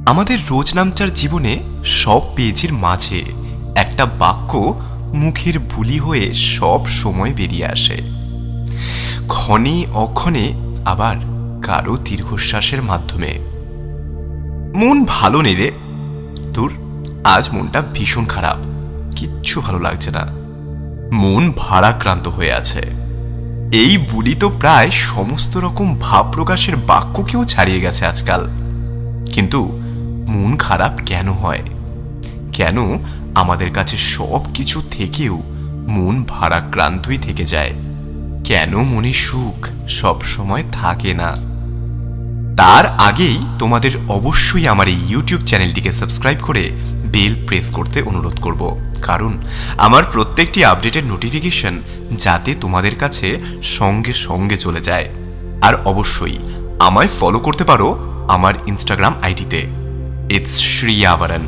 আমাদের রোজনামচার জীবনে সব পেজের মাঝে একটা বাক্য মুখের বুলি হয়ে সব সময় বেরিয়ে আসে, ক্ষণে অক্ষণে, আবার কারো দীর্ঘশ্বাসের মাধ্যমে। মন ভালো নেই রে, তোর আজ মনটা ভীষণ খারাপ, কিচ্ছু ভালো লাগছে না, মন ভারাক্রান্ত হয়ে আছে। এই বুলি তো প্রায় সমস্ত রকম ভাব প্রকাশের বাক্যকেও ছাড়িয়ে গেছে আজকাল। কিন্তু মন খারাপ কেন হয়? কেন আমাদের কাছে সব কিছু থেকেও মন ভারাক্রান্তই থেকে যায়? কেন মনে সুখ সব সময় থাকে না? তার আগেই তোমাদের অবশ্যই আমার এই ইউটিউব চ্যানেলটিকে সাবস্ক্রাইব করে বেল প্রেস করতে অনুরোধ করব, কারণ আমার প্রত্যেকটি আপডেটের নোটিফিকেশন যাতে তোমাদের কাছে সঙ্গে সঙ্গে চলে যায়। আর অবশ্যই আমায় ফলো করতে পারো আমার ইনস্টাগ্রাম আইডিতে, ইটস শ্রিয়াবরণ।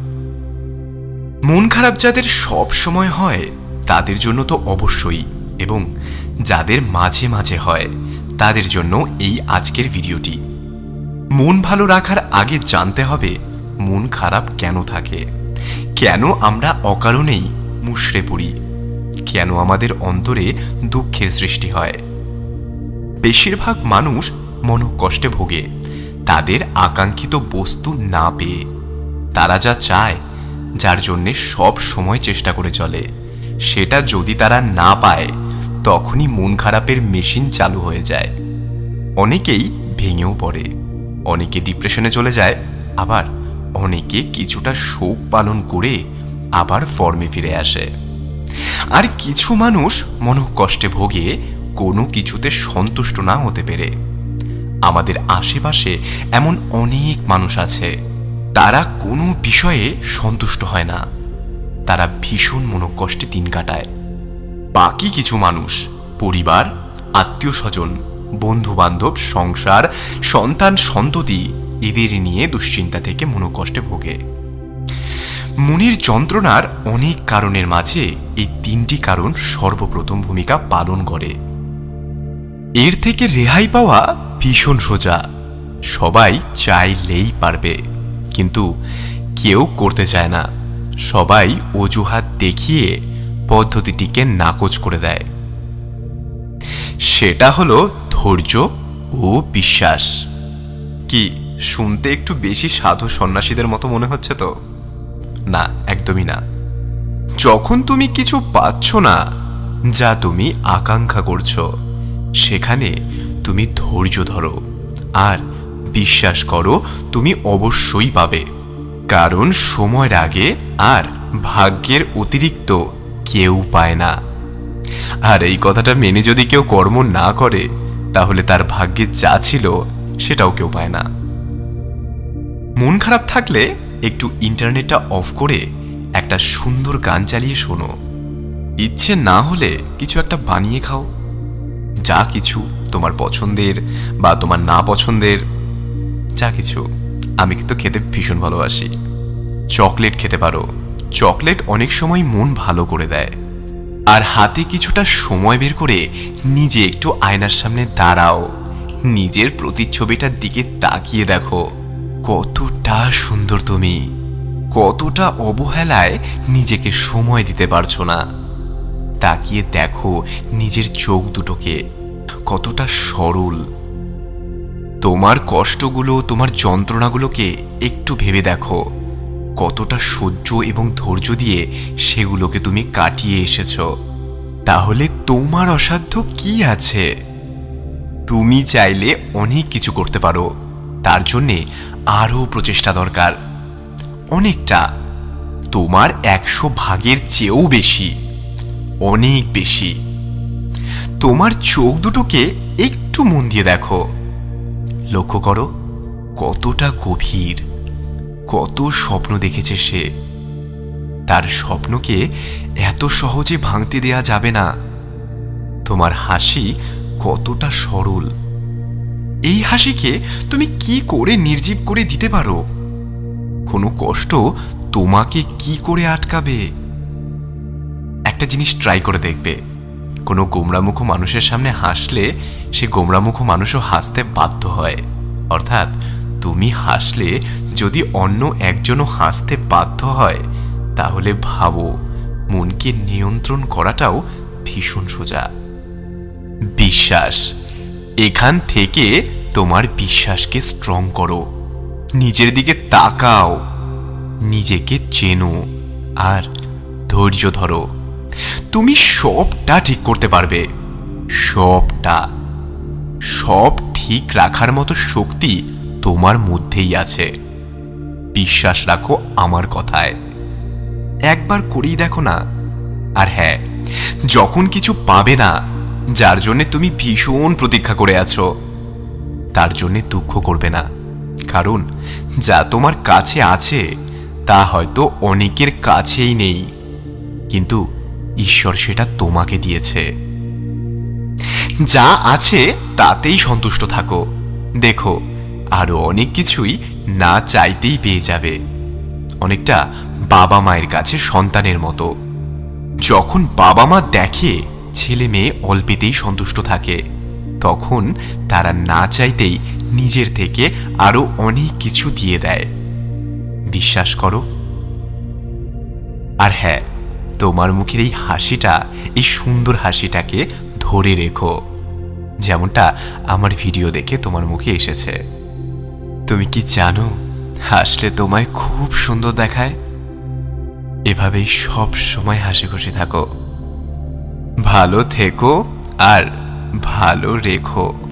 মন খারাপ যাদের সব সময় হয় তাদের জন্য তো অবশ্যই, এবং যাদের মাঝে মাঝে হয় তাদের জন্য এই আজকের ভিডিওটি। মন ভালো রাখার আগে জানতে হবে মন খারাপ কেন থাকে, কেন আমরা অকারণেই মুষড়ে পড়ি, কেন আমাদের অন্তরে দুঃখের সৃষ্টি হয়। বেশিরভাগ মানুষ মনোকষ্টে ভোগে তাদের আকাঙ্ক্ষিত বস্তু না পেয়ে। তারা যা চায়, যার জন্যে সব সময় চেষ্টা করে চলে, সেটা যদি তারা না পায় তখনই মন খারাপের মেশিন চালু হয়ে যায়। অনেকেই ভেঙেও পড়ে, অনেকে ডিপ্রেশনে চলে যায়, আবার অনেকে কিছুটা শোক পালন করে আবার ফর্মে ফিরে আসে। আর কিছু মানুষ মনোকষ্টে ভোগে কোনো কিছুতে সন্তুষ্ট না হতে পেরে। আমাদের আশেপাশে এমন অনেক মানুষ আছে, তারা কোনো বিষয়ে সন্তুষ্ট হয় না, তারা ভীষণ মনোকষ্টে দিন কাটায়। বাকি কিছু মানুষ পরিবার, আত্মীয় স্বজন, বন্ধু বান্ধব, সংসার, সন্তান সন্ততি এদের নিয়ে দুশ্চিন্তা থেকে মনোকষ্টে ভোগে। মনের যন্ত্রণার অনেক কারণের মাঝে এই তিনটি কারণ সর্বপ্রথম ভূমিকা পালন করে। এর থেকে রেহাই পাওয়া ভীষণ সোজা, সবাই চাইলেই পারবে, কিন্তু কেউ করতে চায় না। সবাই অজুহাত দেখিয়ে পদ্ধতিটিকে নাকচ করে দেয়। সেটা হলো ধৈর্য ও বিশ্বাস। কি শুনতে একটু বেশি সাধু সন্ন্যাসীদের মতো মনে হচ্ছে তো? না, একদমই না। যখন তুমি কিছু পাচ্ছ না যা তুমি আকাঙ্ক্ষা করছো, সেখানে তুমি ধৈর্য ধরো আর বিশ্বাস করো তুমি অবশ্যই পাবে, কারণ সময়ের আগে আর ভাগ্যের অতিরিক্ত কেউ পায় না। আর এই কথাটা মেনে যদি কেউ কর্ম না করে, তাহলে তার ভাগ্যে যা ছিল সেটাও কেউ পায় না। মন খারাপ থাকলে একটু ইন্টারনেটটা অফ করে একটা সুন্দর গান চালিয়ে শোনো। ইচ্ছে না হলে কিছু একটা বানিয়ে খাও, যা কিছু তোমার পছন্দের বা তোমার না পছন্দের, যা কিছু। আমি কিন্তু খেতে ভীষণ ভালোবাসি। চকলেট খেতে পারো, চকলেট অনেক সময় মন ভালো করে দেয়। আর হাতে কিছুটা সময় বের করে নিজে একটু আয়নার সামনে দাঁড়াও, নিজের প্রতিচ্ছবিটার দিকে তাকিয়ে দেখো কতটা সুন্দর তুমি, কতটা অবহেলায় নিজেকে সময় দিতে পারছো না। তাকিয়ে দেখো নিজের চোখ দুটোকে, কতটা সরল। তোমার কষ্টগুলো, তোমার যন্ত্রণাগুলোকে একটু ভেবে দেখো, কতটা সহ্য এবং ধৈর্য দিয়ে সেগুলোকে তুমি কাটিয়ে এসেছো। তাহলে তোমার অসাধ্য কি আছে? তুমি চাইলে অনেক কিছু করতে পারো, তার জন্যে আরও প্রচেষ্টা দরকার, অনেকটা। তোমার 100 ভাগের চেয়েও বেশি, অনেক বেশি। তোমার চোখ দুটোকে একটু মন দিয়ে দেখো, লক্ষ্য করো কতটা গভীর, কত স্বপ্ন দেখেছে সে। তার স্বপ্নকে এত সহজে ভাঙতে দেয়া যাবে না। তোমার হাসি কতটা সরল, এই হাসিকে তুমি কি করে নির্জীব করে দিতে পারো? কোনো কষ্ট তোমাকে কি করে আটকাবে? একটা জিনিস ট্রাই করে দেখবে, কোনো গোমরামুখ মানুষের সামনে হাসলে সে গোমরামুখ মানুষও হাসতে বাধ্য হয়। অর্থাৎ তুমি হাসলে যদি অন্য একজনও হাসতে বাধ্য হয় তাহলে ভাবো মনকে নিয়ন্ত্রণ করাটাও ভীষণ সোজা। বিশ্বাস, এখান থেকে তোমার বিশ্বাসকে স্ট্রং করো, নিজের দিকে তাকাও, নিজেকে চেনো আর ধৈর্য ধরো। তুমি সবটা ঠিক করতে পারবে, সবটা। সব ঠিক রাখার মতো শক্তি তোমার মধ্যেই আছে। বিশ্বাস রাখো আমার কথায়, একবার করেই দেখো না। আর হ্যাঁ, যখন কিছু পাবে না, যার জন্য তুমি ভীষণ প্রতীক্ষা করে আছো, তার জন্য দুঃখ করবে না, কারণ যা তোমার কাছে আছে তা হয়তো অনেকের কাছেই নেই, কিন্তু ঈশ্বর সেটা তোমাকে দিয়েছে। যা আছে তাতেই সন্তুষ্ট থাকো, দেখো আরো অনেক কিছুই না চাইতেই পেয়ে যাবে। অনেকটা বাবা মায়ের কাছে সন্তানের মতো, যখন বাবা মা দেখে ছেলে মেয়ে অল্পেতেই সন্তুষ্ট থাকে, তখন তারা না চাইতেই নিজের থেকে আরো অনেক কিছু দিয়ে দেয়। বিশ্বাস করো। আর হ্যাঁ, তোমার মুখের এই হাসিটা, এই সুন্দর হাসিটাকে ধরে রেখো, যেমনটা আমার ভিডিও দেখে তোমার মুখে এসেছে। তুমি কি জানো, হাসলে তোমায় খুব সুন্দর দেখায়। এভাবেই সব সময় হাসি খুশি থাকো, ভালো থেকো আর ভালো রেখো।